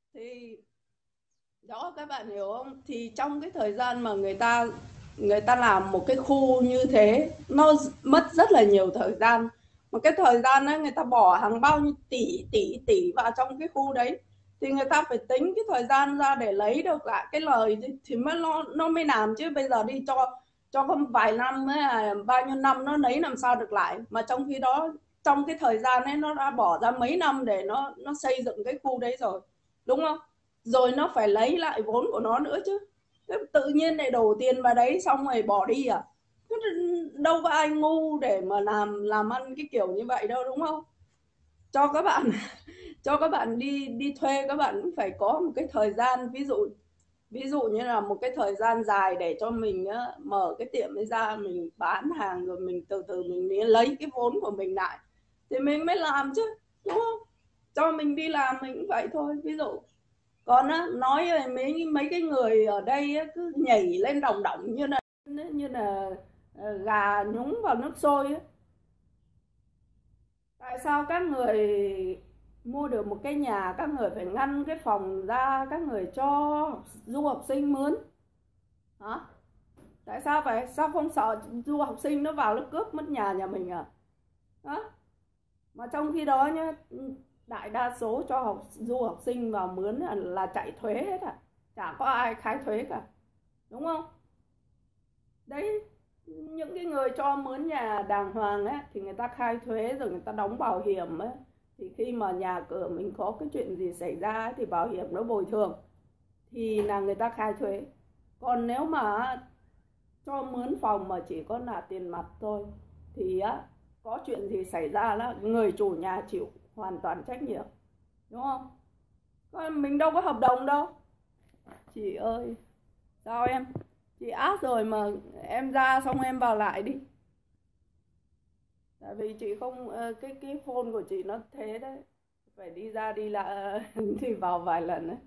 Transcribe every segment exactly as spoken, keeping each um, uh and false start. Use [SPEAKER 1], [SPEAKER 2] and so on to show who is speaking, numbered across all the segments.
[SPEAKER 1] Thì đó, các bạn hiểu không? Thì trong cái thời gian mà người ta người ta làm một cái khu như thế, nó mất rất là nhiều thời gian. Một cái thời gian ấy, người ta bỏ hàng bao nhiêu tỷ tỷ tỷ vào trong cái khu đấy, thì người ta phải tính cái thời gian ra để lấy được lại cái lời thì, thì mới nó nó mới làm chứ. Bây giờ đi cho cho có vài năm ấy, à, bao nhiêu năm nó lấy làm sao được lại, mà trong khi đó trong cái thời gian ấy nó đã bỏ ra mấy năm để nó nó xây dựng cái khu đấy rồi, đúng không? Rồi nó phải lấy lại vốn của nó nữa chứ. Thế tự nhiên lại đổ tiền vào đấy xong rồi bỏ đi à? Đâu có ai ngu để mà làm làm ăn cái kiểu như vậy đâu, đúng không? Cho các bạn cho các bạn đi đi thuê, các bạn cũng phải có một cái thời gian, ví dụ ví dụ như là một cái thời gian dài để cho mình á, mở cái tiệm ấy ra, mình bán hàng rồi mình từ từ mình lấy cái vốn của mình lại thì mình mới làm chứ, đúng không? Cho mình đi làm mình cũng vậy thôi, ví dụ. Còn á, nói về mấy mấy cái người ở đây á, cứ nhảy lên đồng đồng như là như là ờ, gà nhúng vào nước sôi á. Tại sao các người mua được một cái nhà, các người phải ngăn cái phòng ra, các người cho du học sinh mướn hả? Tại sao vậy? Sao không sợ du học sinh nó vào nó cướp mất nhà nhà mình à? Đó. Mà trong khi đó nhá, đại đa số cho học du học sinh vào mướn là, là chạy thuế hết à, chả có ai khai thuế cả, đúng không? Đấy, những cái người cho mướn nhà đàng hoàng ấy thì người ta khai thuế rồi người ta đóng bảo hiểm ấy, thì khi mà nhà cửa mình có cái chuyện gì xảy ra ấy, thì bảo hiểm nó bồi thường thì là người ta khai thuế. Còn nếu mà cho mướn phòng mà chỉ có là tiền mặt thôi thì á, có chuyện gì xảy ra là người chủ nhà chịu hoàn toàn trách nhiệm, đúng không? Còn mình đâu có hợp đồng đâu. Chị ơi, sao em? Chị áp rồi mà, em ra xong em vào lại đi. Tại vì chị không ờ, cái cái phone của chị nó thế đấy, phải đi ra đi lại đi vào vài lần đấy.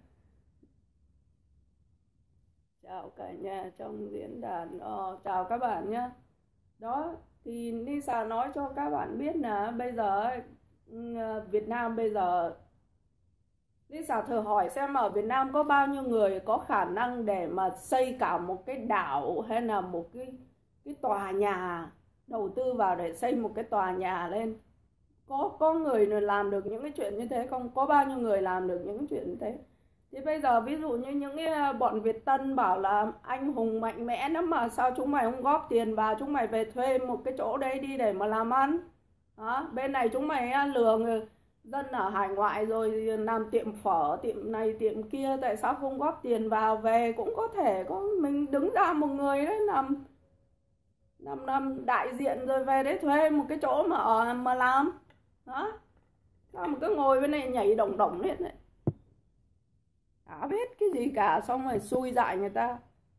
[SPEAKER 1] Chào cả nhà trong diễn đàn, ờ, chào các bạn nhé. Đó, thì Lisa nói cho các bạn biết là bây giờ ấy, ừ, Việt Nam bây giờ, Lisa thử hỏi xem ở Việt Nam có bao nhiêu người có khả năng để mà xây cả một cái đảo hay là một cái cái tòa nhà, đầu tư vào để xây một cái tòa nhà lên. Có có người làm được những cái chuyện như thế không? Có bao nhiêu người làm được những cái chuyện như thế? Thì bây giờ ví dụ như những cái à, bọn Việt Tân bảo là anh hùng mạnh mẽ lắm mà sao chúng mày không góp tiền vào, chúng mày về thuê một cái chỗ đấy đi để mà làm ăn. Đó, bên này chúng mày à, lừa người dân ở hải ngoại rồi làm tiệm phở, tiệm này tiệm kia, tại sao không góp tiền vào về? Cũng có thể có mình đứng ra một người đấy làm làm làm đại diện rồi về đấy thuê một cái chỗ mà ở mà làm. Đó, sao mà cứ ngồi bên này nhảy đồng đồng hết đấy, chả biết cái gì cả, xong rồi xui dại người ta.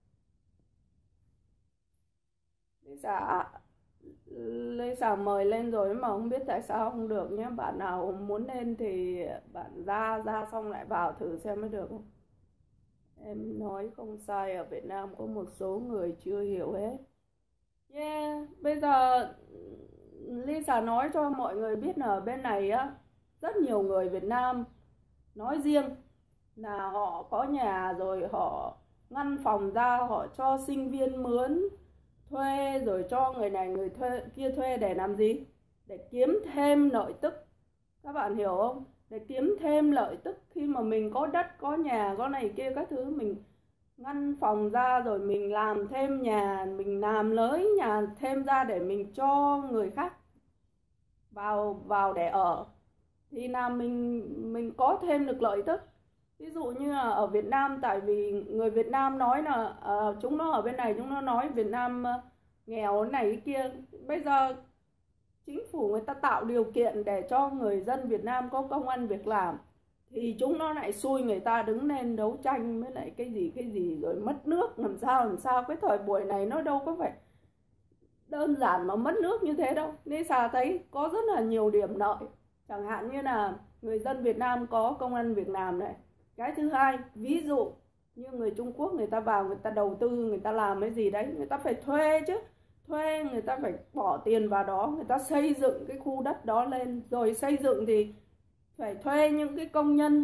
[SPEAKER 1] Lisa Lisa mời lên rồi mà không biết tại sao không được nhé. Bạn nào muốn lên thì bạn ra ra xong lại vào thử xem mới được không. Em nói không sai, ở Việt Nam có một số người chưa hiểu hết. Yeah, bây giờ Lisa nói cho mọi người biết là ở bên này á, rất nhiều người Việt Nam nói riêng là họ có nhà rồi họ ngăn phòng ra, họ cho sinh viên mướn thuê, rồi cho người này người thuê kia thuê để làm gì? Để kiếm thêm lợi tức. Các bạn hiểu không? Để kiếm thêm lợi tức. Khi mà mình có đất, có nhà, có này kia các thứ, mình ngăn phòng ra rồi mình làm thêm nhà, mình làm lới nhà thêm ra để mình cho người khác vào vào để ở, thì là mình mình có thêm được lợi tức. Ví dụ như là ở Việt Nam, tại vì người Việt Nam nói là uh, chúng nó ở bên này chúng nó nói Việt Nam uh, nghèo này cái kia. Bây giờ chính phủ người ta tạo điều kiện để cho người dân Việt Nam có công ăn việc làm, thì chúng nó lại xui người ta đứng lên đấu tranh với lại cái gì cái gì rồi mất nước làm sao làm sao. Cái thời buổi này nó đâu có phải đơn giản mà mất nước như thế đâu. Lisa thấy có rất là nhiều điểm lợi, chẳng hạn như là người dân Việt Nam có công ăn việc làm này. Cái thứ hai, ví dụ như người Trung Quốc người ta vào người ta đầu tư, người ta làm cái gì đấy, người ta phải thuê chứ. Thuê, người ta phải bỏ tiền vào đó, người ta xây dựng cái khu đất đó lên. Rồi xây dựng thì phải thuê những cái công nhân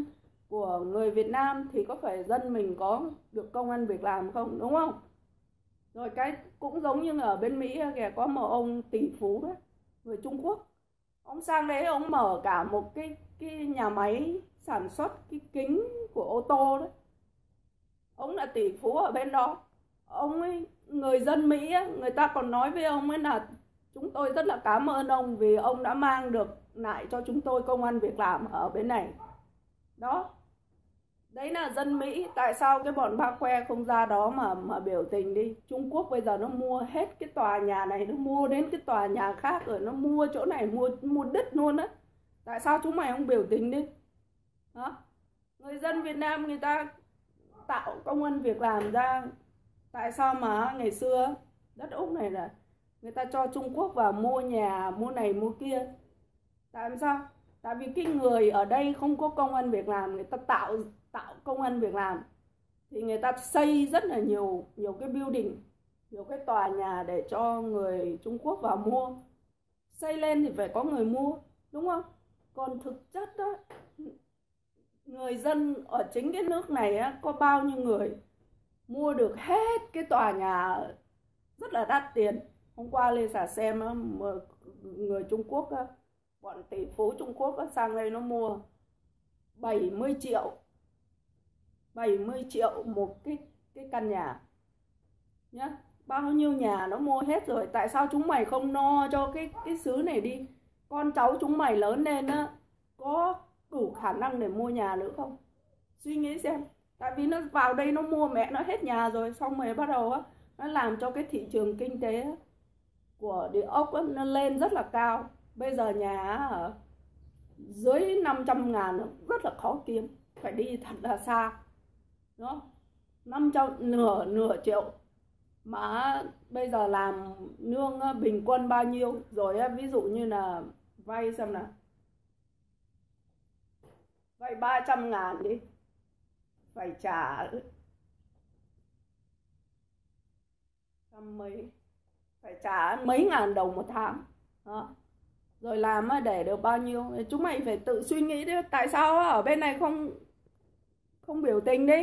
[SPEAKER 1] của người Việt Nam thì có phải dân mình có được công ăn việc làm không, đúng không? Rồi cái cũng giống như ở bên Mỹ kìa, có một ông tỷ phú đó, người Trung Quốc. Ông sang đấy ông mở cả một cái cái nhà máy sản xuất cái kính của ô tô đấy. Ông là tỷ phú ở bên đó. Ông ấy, người dân Mỹ ấy, người ta còn nói với ông ấy là chúng tôi rất là cảm ơn ông vì ông đã mang được lại cho chúng tôi công ăn việc làm ở bên này. Đó. Đấy là dân Mỹ. Tại sao cái bọn ba que không ra đó mà mà biểu tình đi? Trung Quốc bây giờ nó mua hết cái tòa nhà này, nó mua đến cái tòa nhà khác, rồi nó mua chỗ này, mua mua đất luôn á. Tại sao chúng mày không biểu tình đi? Hả? Người dân Việt Nam người ta tạo công ăn việc làm ra. Tại sao mà ngày xưa đất Úc này là người ta cho Trung Quốc vào mua nhà, mua này mua kia? Tại sao? Tại vì cái người ở đây không có công ăn việc làm, người ta tạo tạo công ăn việc làm thì người ta xây rất là nhiều nhiều cái building, nhiều cái tòa nhà để cho người Trung Quốc vào mua. Xây lên thì phải có người mua, đúng không? Còn thực chất đó, người dân ở chính cái nước này á, có bao nhiêu người mua được hết cái tòa nhà rất là đắt tiền. Hôm qua lên xả xem á, người Trung Quốc á, bọn tỷ phú Trung Quốc á, sang đây nó mua bảy mươi triệu bảy mươi triệu một cái cái căn nhà nhá. Bao nhiêu nhà nó mua hết rồi. Tại sao chúng mày không no cho cái cái xứ này đi? Con cháu chúng mày lớn lên á, có đủ khả năng để mua nhà nữa không? Suy nghĩ xem. Tại vì nó vào đây nó mua mẹ nó hết nhà rồi, xong rồi bắt đầu á, nó làm cho cái thị trường kinh tế của địa ốc á, nó lên rất là cao. Bây giờ nhà ở dưới năm trăm ngàn rất là khó kiếm, phải đi thật là xa. Đó, năm trăm, nửa nửa triệu mà bây giờ làm lương bình quân bao nhiêu rồi? Ví dụ như là vay xem nào, vay ba trăm ngàn đi, phải trả trăm mấy, phải trả mấy ngàn đồng một tháng. Đó. Rồi làm để được bao nhiêu? Chúng mày phải tự suy nghĩ đi. Tại sao ở bên này không không biểu tình đi?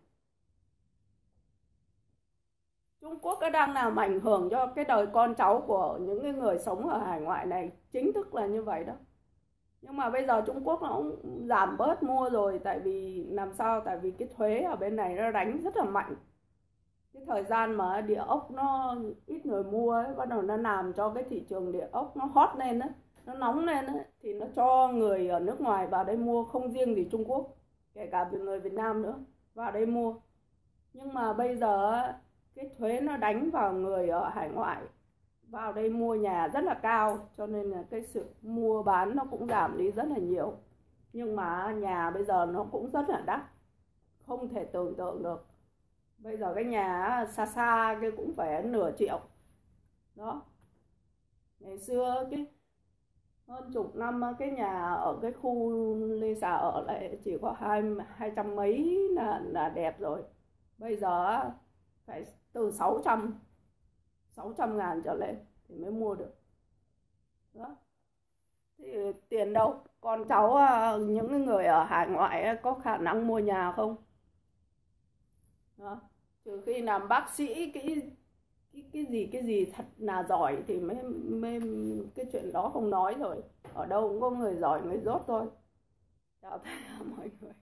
[SPEAKER 1] Trung Quốc đã đang làm ảnh hưởng cho cái đời con cháu của những cái người sống ở hải ngoại này, chính thức là như vậy đó. Nhưng mà bây giờ Trung Quốc nó cũng giảm bớt mua rồi. Tại vì làm sao? Tại vì cái thuế ở bên này nó đánh rất là mạnh. Cái thời gian mà địa ốc nó ít người mua ấy, bắt đầu nó làm cho cái thị trường địa ốc nó hot lên á, nó nóng lên á, thì nó cho người ở nước ngoài vào đây mua, không riêng gì Trung Quốc, kể cả người Việt Nam nữa vào đây mua. Nhưng mà bây giờ cái thuế nó đánh vào người ở hải ngoại vào đây mua nhà rất là cao, cho nên là cái sự mua bán nó cũng giảm đi rất là nhiều. Nhưng mà nhà bây giờ nó cũng rất là đắt, không thể tưởng tượng được. Bây giờ cái nhà xa xa cái cũng phải nửa triệu. Đó. Ngày xưa cái hơn chục năm cái nhà ở cái khu Lê Xà ở lại chỉ có hai hai trăm mấy là là đẹp rồi. Bây giờ phải từ sáu trăm sáu trăm ngàn trở lên thì mới mua được. Đó. Thì tiền đâu? Con cháu những người ở hải ngoại có khả năng mua nhà không? Đó. Trừ khi làm bác sĩ cái cái cái gì cái gì thật là giỏi thì mới, mới cái chuyện đó không nói rồi. Ở đâu cũng có người giỏi người dốt thôi. Chào tất cả mọi người.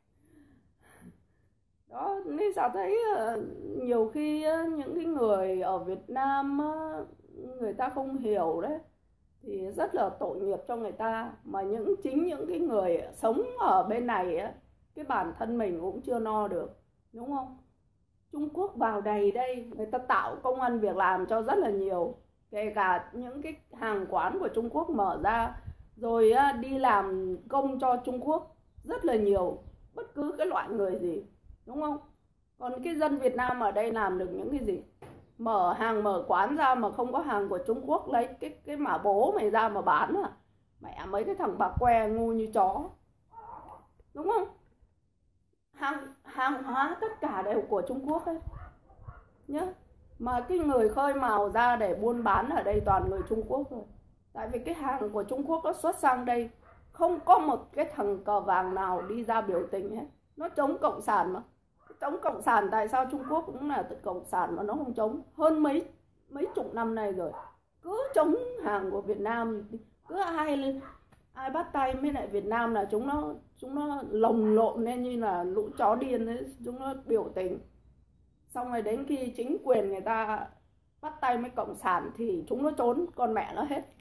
[SPEAKER 1] Đó, nên sao thấy nhiều khi những cái người ở Việt Nam người ta không hiểu đấy, thì rất là tội nghiệp cho người ta. Mà những chính những cái người sống ở bên này cái bản thân mình cũng chưa no được, đúng không? Trung Quốc vào đầy đây, người ta tạo công ăn việc làm cho rất là nhiều. Kể cả những cái hàng quán của Trung Quốc mở ra, rồi đi làm công cho Trung Quốc rất là nhiều, bất cứ cái loại người gì, đúng không? Còn cái dân Việt Nam ở đây làm được những cái gì? Mở hàng mở quán ra mà không có hàng của Trung Quốc, lấy cái cái mã bố mày ra mà bán à? Mẹ, mấy cái thằng bà que ngu như chó, đúng không? Hàng, hàng hóa tất cả đều của Trung Quốc ấy nhá. Mà cái người khơi mào ra để buôn bán ở đây toàn người Trung Quốc rồi. Tại vì cái hàng của Trung Quốc nó xuất sang đây, không có một cái thằng cờ vàng nào đi ra biểu tình hết. nó chống cộng sản mà. Chống cộng sản tại sao Trung Quốc cũng là cộng sản mà nó không chống? Hơn mấy mấy chục năm nay rồi cứ chống hàng của Việt Nam, cứ ai lên ai bắt tay với lại Việt Nam là chúng nó chúng nó lồng lộn lên như là lũ chó điên ấy, chúng nó biểu tình. Xong rồi đến khi chính quyền người ta bắt tay với cộng sản thì chúng nó trốn con mẹ nó hết.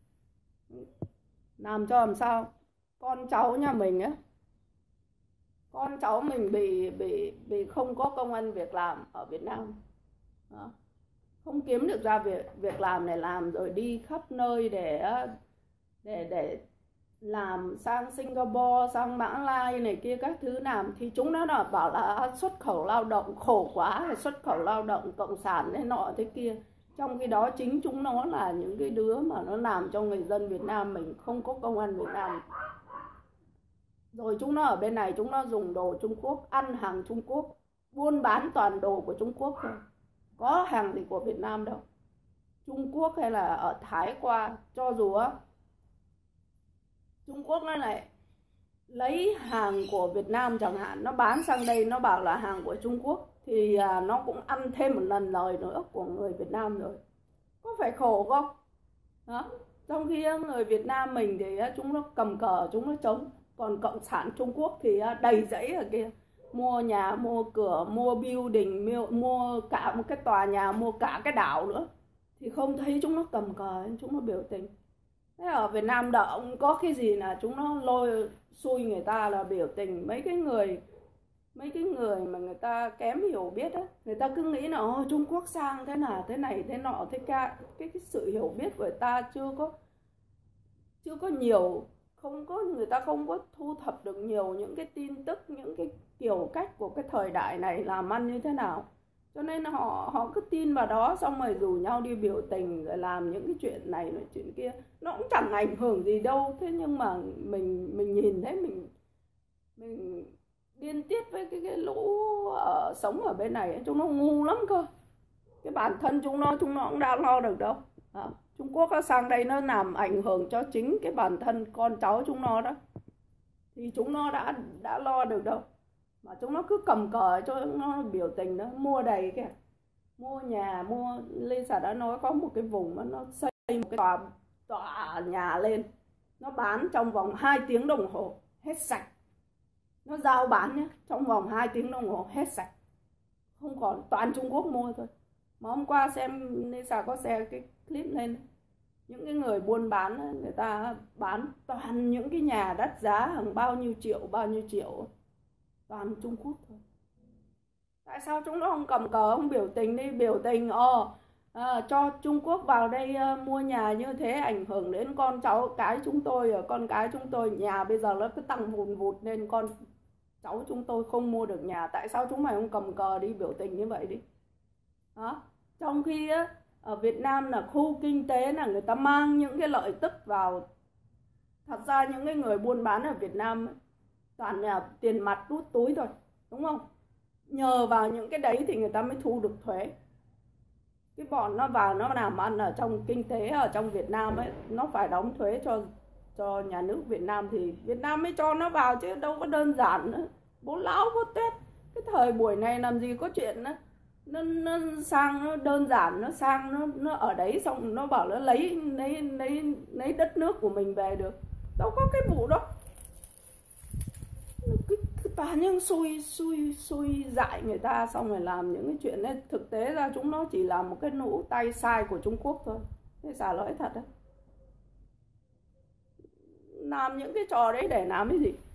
[SPEAKER 1] Làm cho làm sao con cháu nhà mình á, con cháu mình bị bị bị không có công ăn việc làm ở Việt Nam. Đó. Không kiếm được ra việc việc làm để làm, rồi đi khắp nơi để để để làm sang Singapore, sang Mã Lai này kia các thứ làm, thì chúng nó là bảo là xuất khẩu lao động khổ quá, hay xuất khẩu lao động cộng sản thế nọ thế kia. Trong khi đó chính chúng nó là những cái đứa mà nó làm cho người dân Việt Nam mình không có công ăn Việt Nam. Rồi chúng nó ở bên này chúng nó dùng đồ Trung Quốc, ăn hàng Trung Quốc, buôn bán toàn đồ của Trung Quốc thôi, có hàng gì của Việt Nam đâu. Trung Quốc hay là ở Thái qua, cho dù á Trung Quốc nó lại lấy hàng của Việt Nam chẳng hạn, nó bán sang đây nó bảo là hàng của Trung Quốc, thì nó cũng ăn thêm một lần lời nữa của người Việt Nam rồi. Có phải khổ không? Đó. Trong khi người Việt Nam mình thì chúng nó cầm cờ, chúng nó chống. Còn cộng sản Trung Quốc thì đầy rẫy ở kia, mua nhà, mua cửa, mua building, mua, mua cả một cái tòa nhà, mua cả cái đảo nữa, thì không thấy chúng nó cầm cờ, chúng nó biểu tình. Thế ở Việt Nam đỡ có cái gì là chúng nó lôi xui người ta là biểu tình. Mấy cái người mấy cái người mà người ta kém hiểu biết á, người ta cứ nghĩ là oh, Trung Quốc sang thế nào thế này thế nọ thế ca. Cái, cái sự hiểu biết của người ta chưa có chưa có nhiều, không có người ta không có thu thập được nhiều những cái tin tức, những cái kiểu cách của cái thời đại này làm ăn như thế nào, cho nên họ họ cứ tin vào đó, xong rồi rủ nhau đi biểu tình rồi làm những cái chuyện này nói chuyện kia, nó cũng chẳng ảnh hưởng gì đâu. Thế nhưng mà mình mình nhìn thấy mình mình điên tiết với cái cái lũ ở, sống ở bên này, chúng nó ngu lắm cơ. Cái bản thân chúng nó chúng nó cũng đã lo được đâu. À, Trung Quốc nó sang đây nó làm ảnh hưởng cho chính cái bản thân con cháu chúng nó đó, thì chúng nó đã đã lo được đâu. Mà chúng nó cứ cầm cờ cho nó biểu tình đó, mua đầy kìa, mua nhà, mua Lisa đã nói có một cái vùng mà nó xây một cái tòa tòa nhà lên, nó bán trong vòng hai tiếng đồng hồ hết sạch. Nó giao bán nhé, trong vòng hai tiếng đồng hồ hết sạch, không còn, toàn Trung Quốc mua thôi. Mà hôm qua xem Lisa có share cái clip lên, những cái người buôn bán người ta bán toàn những cái nhà đắt giá hàng bao nhiêu triệu bao nhiêu triệu, toàn Trung Quốc thôi. Tại sao chúng nó không cầm cờ, không biểu tình đi, biểu tình ồ à, cho Trung Quốc vào đây uh, mua nhà như thế ảnh hưởng đến con cháu cái chúng tôi, ở con cái chúng tôi, nhà bây giờ nó cứ tăng vùn vụt nên con cháu chúng tôi không mua được nhà. Tại sao chúng mày không cầm cờ đi biểu tình như vậy đi? Đó. Trong khi á, ở Việt Nam là khu kinh tế là người ta mang những cái lợi tức vào. Thật ra những cái người buôn bán ở Việt Nam toàn là tiền mặt đút túi thôi, đúng không? Nhờ vào những cái đấy thì người ta mới thu được thuế. Cái bọn nó vào nó làm ăn ở trong kinh tế ở trong Việt Nam ấy, nó phải đóng thuế cho cho nhà nước Việt Nam thì Việt Nam mới cho nó vào, chứ đâu có đơn giản nữa. Bố lão bố tết, cái thời buổi này làm gì có chuyện nữa. Nó, nó sang nó đơn giản, nó sang nó nó ở đấy xong nó bảo nó lấy lấy lấy lấy đất nước của mình về được, đâu có cái vụ đó. Cứ, cứ toàn những xui xui xui dại người ta, xong rồi làm những cái chuyện đấy. Thực tế ra chúng nó chỉ là một cái nũ tay sai của Trung Quốc thôi. Thế xả lỗi thật đấy, làm những cái trò đấy để làm cái gì?